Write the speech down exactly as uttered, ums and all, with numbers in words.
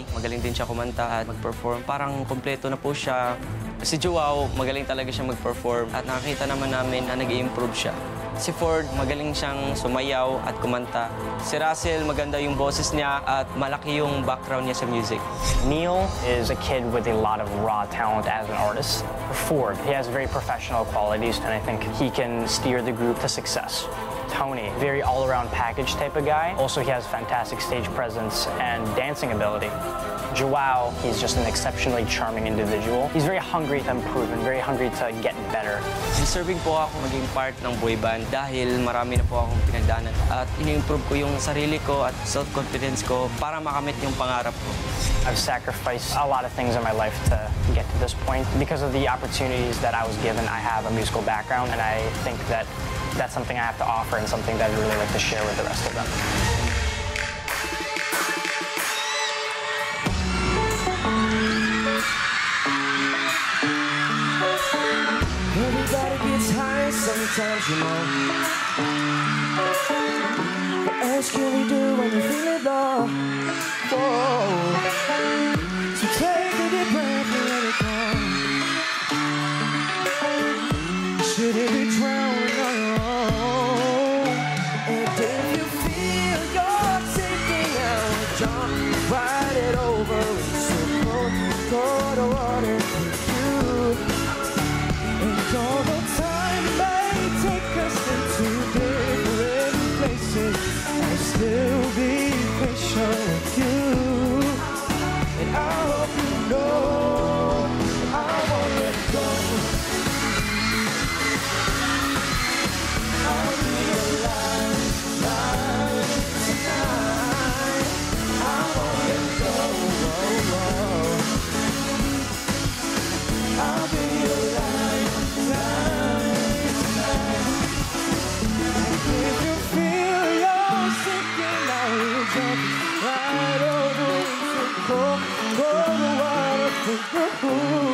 Tony, magaling din siya kumanta at mag-perform. Parang kompleto na po siya. Si Joao, magaling talaga siya mag-perform at nakakita naman namin na nag-i-improve siya. Si Ford, magaling siyang sumayaw at kumanta. Si Russell, maganda yung boses niya at malaki yung background niya sa music. Neil is a kid with a lot of raw talent as an artist. Ford, he has very professional qualities, and I think he can steer the group to success. Tony, very all-around package type of guy. Also, he has fantastic stage presence and dancing ability. Joao, he's just an exceptionally charming individual. He's very hungry to improve and very hungry to get better. Deserving po ako maging part ng boy band dahil marami na po akong pinagdaanan at ini-improve ko yung sarili ko at self-confidence ko para makamit yung pangarap ko. I've sacrificed a lot of things in my life to get to this point. Because of the opportunities that I was given, I have a musical background, and I think that that's something I have to offer and something that I'd really like to share with the rest of them. Everybody gets high sometimes, you know. What else can we do when you feel it low? Whoa. So take a deep breath and let it go. Shouldn't be drowning on your own. And if you feel you're sinking out, jump right it over. It's so cold, cold water for you. And although time may take us into different places, I'll still be patient with you. And I hope you know I won't let go. I'll be alive, alive tonight. I won't let go. Oh, oh. I'll be alive, alive tonight. And if you feel you're sinking, I will jump right over into cold, cold water for you.